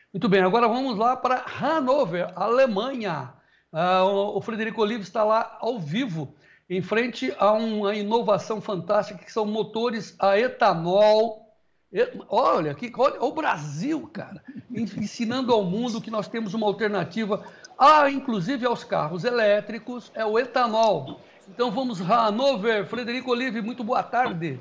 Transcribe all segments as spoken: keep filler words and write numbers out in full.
Muito bem, agora vamos lá para Hannover, Alemanha. Ah, o, o Frederico Olive está lá ao vivo, em frente a uma inovação fantástica, que são motores a etanol. E- olha, que, olha o Brasil, cara, ensinando ao mundo que nós temos uma alternativa, a, inclusive aos carros elétricos, é o etanol. Então vamos, Hannover, Frederico Olive, muito boa tarde.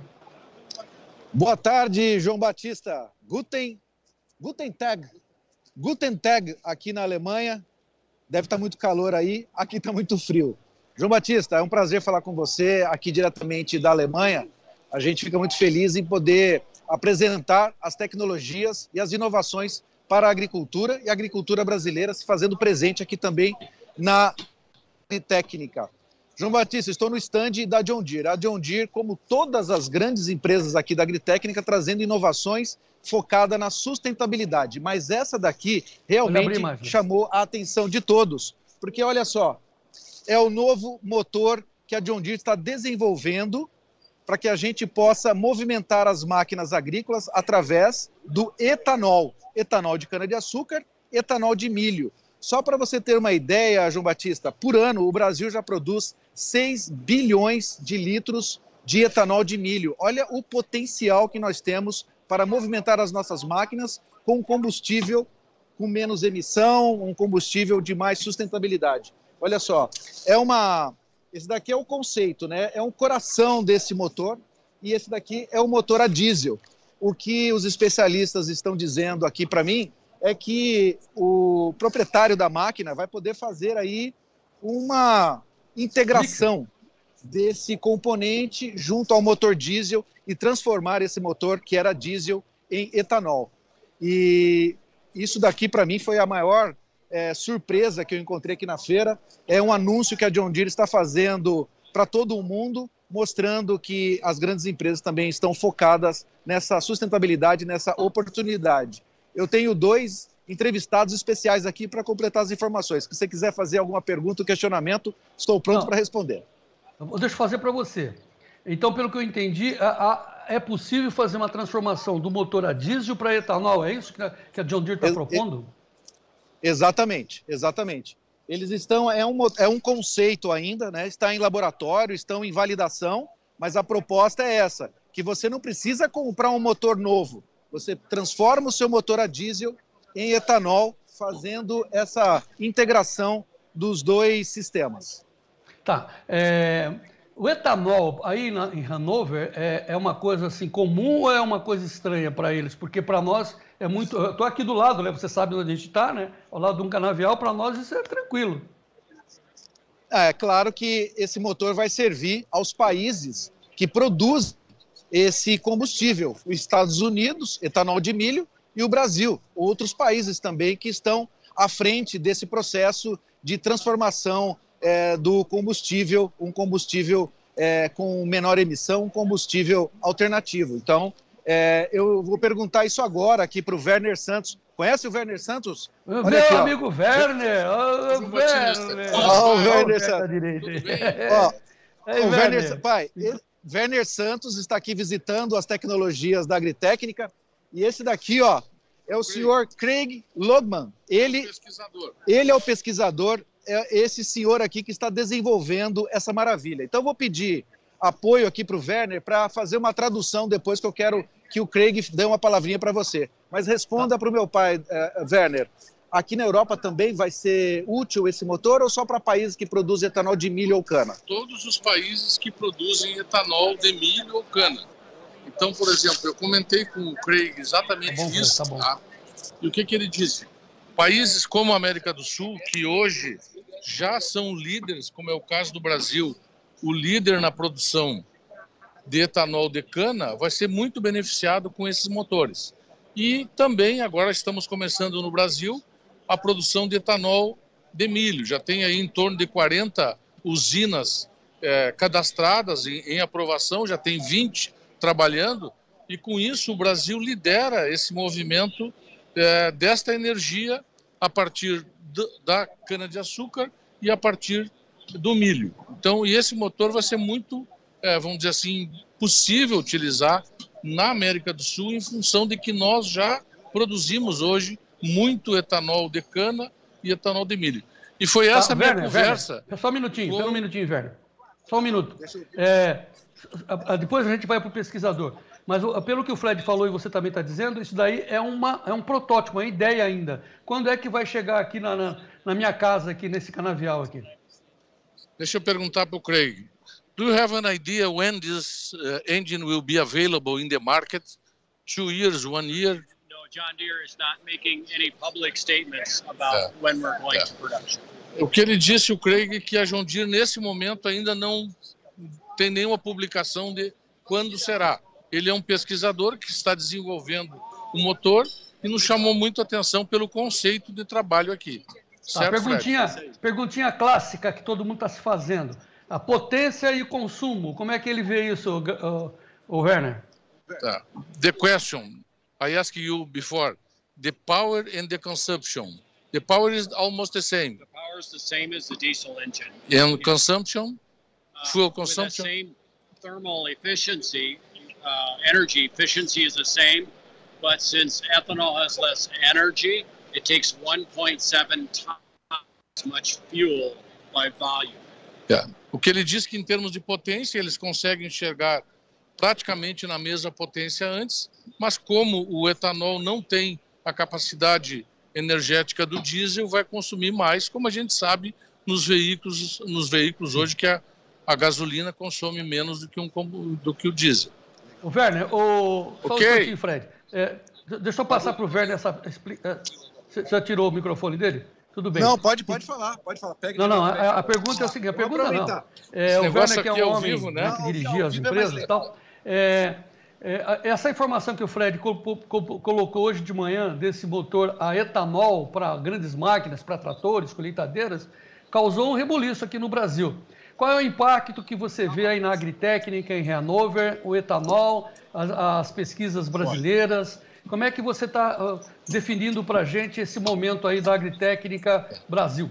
Boa tarde, João Batista. Guten, Guten Tag. Guten Tag aqui na Alemanha. Deve estar muito calor aí, aqui está muito frio. João Batista, é um prazer falar com você aqui diretamente da Alemanha. A gente fica muito feliz em poder apresentar as tecnologias e as inovações para a agricultura e a agricultura brasileira se fazendo presente aqui também na técnica. João Batista, estou no stand da John Deere. A John Deere, como todas as grandes empresas aqui da agritécnica, trazendo inovações focada na sustentabilidade. Mas essa daqui realmente chamou a atenção de todos. Porque, olha só, é o novo motor que a John Deere está desenvolvendo para que a gente possa movimentar as máquinas agrícolas através do etanol. Etanol de cana-de-açúcar, etanol de milho. Só para você ter uma ideia, João Batista, por ano o Brasil já produz seis bilhões de litros de etanol de milho. Olha o potencial que nós temos para movimentar as nossas máquinas com combustível com menos emissão, um combustível de mais sustentabilidade. Olha só, é uma... esse daqui é o conceito, né? É um coração desse motor e esse daqui é o motor a diesel. O que os especialistas estão dizendo aqui para mim é que o proprietário da máquina vai poder fazer aí uma integração desse componente junto ao motor diesel e transformar esse motor que era diesel em etanol. E isso daqui para mim foi a maior é, surpresa que eu encontrei aqui na feira. É um anúncio que a John Deere está fazendo para todo o mundo, mostrando que as grandes empresas também estão focadas nessa sustentabilidade, nessa oportunidade. Eu tenho dois entrevistados especiais aqui para completar as informações. Se você quiser fazer alguma pergunta ou questionamento, estou pronto para responder. Deixa eu fazer para você. Então, pelo que eu entendi, a, a, é possível fazer uma transformação do motor a diesel para etanol, é isso que a, que a John Deere está propondo? Exatamente, exatamente. Eles estão, é um, é um conceito ainda, né? Está em laboratório, estão em validação, mas a proposta é essa, que você não precisa comprar um motor novo. Você transforma o seu motor a diesel em etanol, fazendo essa integração dos dois sistemas. Tá. É, o etanol aí na, em Hannover é, é uma coisa assim comum ou é uma coisa estranha para eles? Porque para nós é muito... Eu estou aqui do lado, né? Você sabe onde a gente está, né? Ao lado de um canavial, para nós isso é tranquilo. É claro que esse motor vai servir aos países que produzem esse combustível. Os Estados Unidos, etanol de milho, e o Brasil. Outros países também que estão à frente desse processo de transformação é, do combustível, um combustível é, com menor emissão, um combustível alternativo. Então, é, eu vou perguntar isso agora aqui para o Werner Santos. Conhece o Werner Santos? Olha Meu aqui, amigo ó. Werner! Ó, o Werner! Ó, o Werner Santos. Ó, Ei, o Werner. Werner, pai, Werner Santos está aqui visitando as tecnologias da agritécnica. E esse daqui, ó, é o senhor Craig Lodman. Ele, ele é o pesquisador, é esse senhor aqui que está desenvolvendo essa maravilha. Então, eu vou pedir apoio aqui para o Werner para fazer uma tradução depois, que eu quero que o Craig dê uma palavrinha para você. Mas responda para o meu pai, uh, Werner. Aqui na Europa também vai ser útil esse motor ou só para países que produzem etanol de milho ou cana? Todos os países que produzem etanol de milho ou cana. Então, por exemplo, eu comentei com o Craig exatamente tá bom, isso, tá bom. Tá? E o que, que ele disse? Países como a América do Sul, que hoje já são líderes, como é o caso do Brasil, o líder na produção de etanol de cana, vai ser muito beneficiado com esses motores. E também agora estamos começando no Brasil a produção de etanol de milho. Já tem aí em torno de quarenta usinas é, cadastradas em, em aprovação, já tem vinte trabalhando, e com isso o Brasil lidera esse movimento é, desta energia a partir do, da cana-de-açúcar e a partir do milho. Então, e esse motor vai ser muito, é, vamos dizer assim, possível utilizar na América do Sul em função de que nós já produzimos hoje muito etanol de cana e etanol de milho. E foi essa ah, a minha Werner, conversa. Werner, só um minutinho, com... só um minutinho, Werner. Só um minuto. É, depois a gente vai para o pesquisador. Mas pelo que o Fred falou e você também está dizendo, isso daí é, uma, é um protótipo, uma ideia ainda. Quando é que vai chegar aqui na, na, na minha casa, aqui nesse canavial aqui? Deixa eu perguntar para o Craig. Do you have an idea when this uh, engine will be available in the market? Two years, one year? John Deere is not making any public statements about é, when we're going é. to production. O que ele disse, o Craig, que a John Deere nesse momento ainda não tem nenhuma publicação de quando será. Ele é um pesquisador que está desenvolvendo o motor e nos chamou muito a atenção pelo conceito de trabalho aqui. Certo, a perguntinha, perguntinha clássica que todo mundo está se fazendo. A potência e o consumo, como é que ele vê isso, o, o Werner? Tá. The question I asked you before, the power and the consumption. The power is almost the same. The power is the same as the diesel engine. And consumption, uh, fuel consumption? With the same thermal efficiency, uh, energy efficiency is the same, but since ethanol has less energy, it takes one point seven times as much fuel by volume. Yeah. O que ele diz que em termos de potência, eles conseguem enxergar praticamente na mesma potência antes, mas como o etanol não tem a capacidade energética do diesel, vai consumir mais, como a gente sabe nos veículos, nos veículos hoje, que a, a gasolina consome menos do que, um, do que o diesel. O Werner, o... só okay. um pouquinho, Fred. É, deixa eu passar para o Werner essa... Você já tirou o microfone dele? Tudo bem. Não, pode, pode falar, pode falar. Pega não, não, a, a pergunta é o seguinte, a pergunta não. É, o Werner, que é um homem vivo, né? que dirigia as empresas e tal... É, é, essa informação que o Fred co co colocou hoje de manhã desse motor a etanol para grandes máquinas, para tratores, colheitadeiras, causou um rebuliço aqui no Brasil. Qual é o impacto que você vê aí na agritécnica em Hanover, o etanol, as, as pesquisas brasileiras? Como é que você está uh, definindo para a gente esse momento aí da agritécnica Brasil?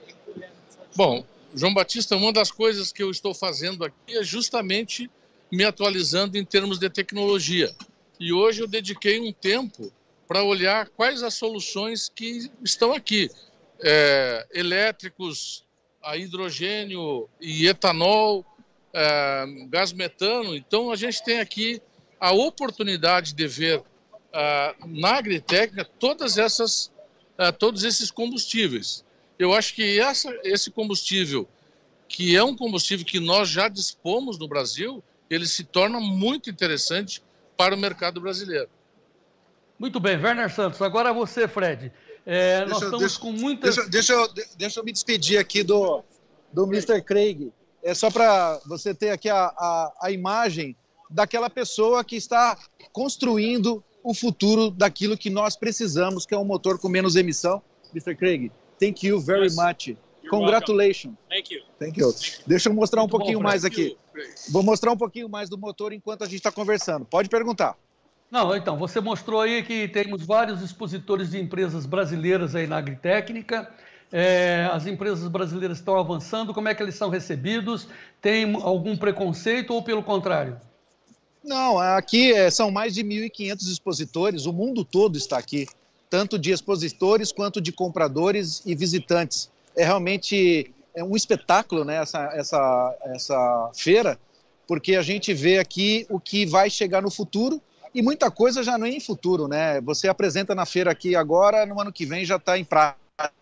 Bom, João Batista, uma das coisas que eu estou fazendo aqui é justamente me atualizando em termos de tecnologia. E hoje eu dediquei um tempo para olhar quais as soluções que estão aqui. É, elétricos, a hidrogênio e etanol, é, gás metano. Então a gente tem aqui a oportunidade de ver é, na agritécnica todas essas, é, todos esses combustíveis. Eu acho que essa, esse combustível, que é um combustível que nós já dispomos no Brasil, ele se torna muito interessante para o mercado brasileiro. Muito bem, Werner Santos. Agora você, Fred. É, nós deixa, estamos deixa, com muitas... Deixa, deixa, eu, deixa eu me despedir aqui do, do mister Craig. É só para você ter aqui a, a, a imagem daquela pessoa que está construindo o futuro daquilo que nós precisamos, que é um motor com menos emissão. mister Craig, thank you very yes. much. Congratulations. Thank you. Thank you. Deixa eu mostrar um Muito pouquinho bom, mais aqui. Vou mostrar um pouquinho mais do motor enquanto a gente está conversando. Pode perguntar. Não, então, você mostrou aí que temos vários expositores de empresas brasileiras aí na agritécnica. É, as empresas brasileiras estão avançando. Como é que eles são recebidos? Tem algum preconceito ou pelo contrário? Não, aqui é, são mais de mil e quinhentos expositores. O mundo todo está aqui, tanto de expositores quanto de compradores e visitantes. É realmente é um espetáculo, né, essa, essa, essa feira, porque a gente vê aqui o que vai chegar no futuro e muita coisa já não é em futuro, né? Você apresenta na feira aqui agora, no ano que vem já está em prática.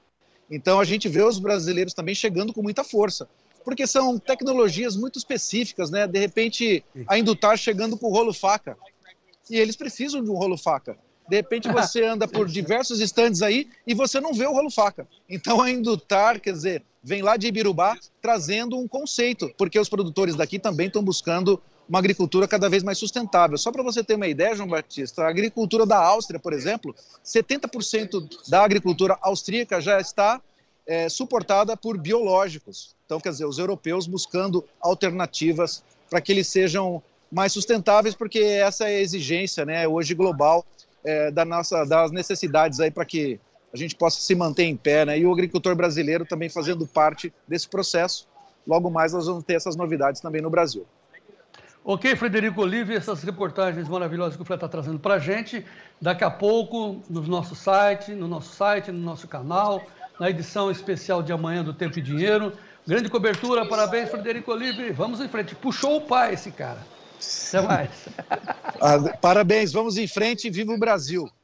Então a gente vê os brasileiros também chegando com muita força, porque são tecnologias muito específicas, né? De repente a Indutar chegando com o rolo faca e eles precisam de um rolo faca. De repente você anda por diversos estandes aí e você não vê o rolo faca. Então a Indutar, quer dizer, vem lá de Ibirubá trazendo um conceito, porque os produtores daqui também estão buscando uma agricultura cada vez mais sustentável. Só para você ter uma ideia, João Batista, a agricultura da Áustria, por exemplo, setenta por cento da agricultura austríaca já está é, suportada por biológicos. Então, quer dizer, os europeus buscando alternativas para que eles sejam mais sustentáveis, porque essa é a exigência, né, hoje global, É, da nossa, das necessidades aí para que a gente possa se manter em pé, né? E o agricultor brasileiro também fazendo parte desse processo. Logo mais nós vamos ter essas novidades também no Brasil. Ok, Frederico Olive, essas reportagens maravilhosas que o Fred está trazendo para a gente. Daqui a pouco, no nosso site, no nosso site, no nosso canal, na edição especial de amanhã do Tempo e Dinheiro. Grande cobertura, parabéns, Frederico Olive. Vamos em frente. Puxou o pai esse cara. Até mais. Parabéns, vamos em frente e viva o Brasil.